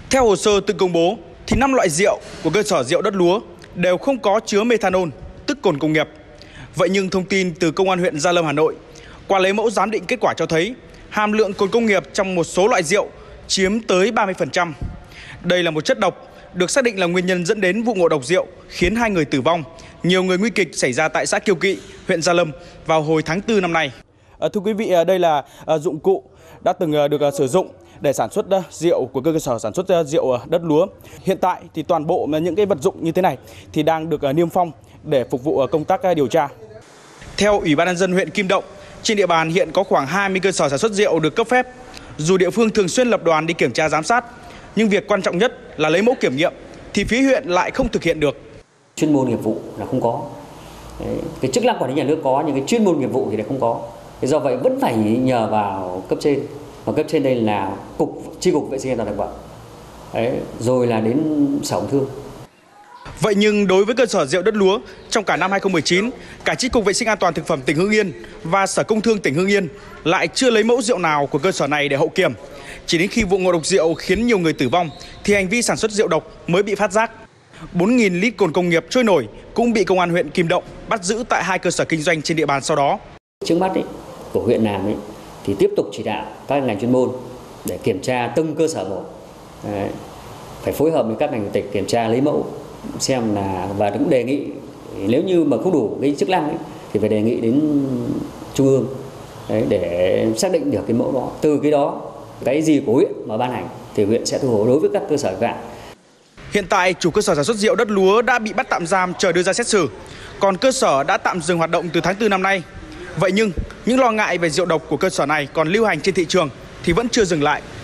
Theo hồ sơ tự công bố thì 5 loại rượu của cơ sở rượu Đất Lúa đều không có chứa methanol, tức cồn công nghiệp. Vậy nhưng thông tin từ Công an huyện Gia Lâm, Hà Nội qua lấy mẫu giám định kết quả cho thấy hàm lượng cồn công nghiệp trong một số loại rượu chiếm tới 30%. Đây là một chất độc được xác định là nguyên nhân dẫn đến vụ ngộ độc rượu khiến 2 người tử vong, nhiều người nguy kịch xảy ra tại xã Kiều Kỵ, huyện Gia Lâm vào hồi tháng 4 năm nay. Thưa quý vị, đây là dụng cụ đã từng được sử dụng để sản xuất rượu của cơ sở sản xuất rượu Đất Lúa. Hiện tại thì toàn bộ những cái vật dụng như thế này thì đang được niêm phong để phục vụ công tác điều tra. Theo Ủy ban nhân dân huyện Kim Động, trên địa bàn hiện có khoảng 20 cơ sở sản xuất rượu được cấp phép. Dù địa phương thường xuyên lập đoàn đi kiểm tra giám sát, nhưng việc quan trọng nhất là lấy mẫu kiểm nghiệm thì phía huyện lại không thực hiện được. Chuyên môn nghiệp vụ là không có. Cái chức năng quản lý nhà nước có, nhưng cái chuyên môn nghiệp vụ thì lại không có. Do vậy vẫn phải nhờ vào cấp trên. Và cấp trên đây là chi cục vệ sinh an toàn thực phẩm. Rồi là đến Sở Công Thương. Vậy nhưng đối với cơ sở rượu Đất Lúa, trong cả năm 2019, cả chi cục vệ sinh an toàn thực phẩm tỉnh Hưng Yên và Sở Công Thương tỉnh Hưng Yên lại chưa lấy mẫu rượu nào của cơ sở này để hậu kiểm. Chỉ đến khi vụ ngộ độc rượu khiến nhiều người tử vong thì hành vi sản xuất rượu độc mới bị phát giác. 4.000 lít cồn công nghiệp trôi nổi cũng bị Công an huyện Kim Động bắt giữ tại 2 cơ sở kinh doanh trên địa bàn sau đó. Trước mắt của huyện làm thì tiếp tục chỉ đạo các ngành chuyên môn để kiểm tra từng cơ sở một. Phải phối hợp với các ngành tỉnh kiểm tra lấy mẫu xem là, và cũng đề nghị nếu như mà không đủ cái chức năng thì phải đề nghị đến trung ương để xác định được cái mẫu đó. Từ cái đó, cái gì của huyện mà ban hành thì huyện sẽ thu hồi đối với các cơ sở vi phạm. Hiện tại chủ cơ sở sản xuất rượu Đất Lúa đã bị bắt tạm giam chờ đưa ra xét xử, còn cơ sở đã tạm dừng hoạt động từ tháng 4 năm nay. Vậy nhưng những lo ngại về rượu độc của cơ sở này còn lưu hành trên thị trường thì vẫn chưa dừng lại.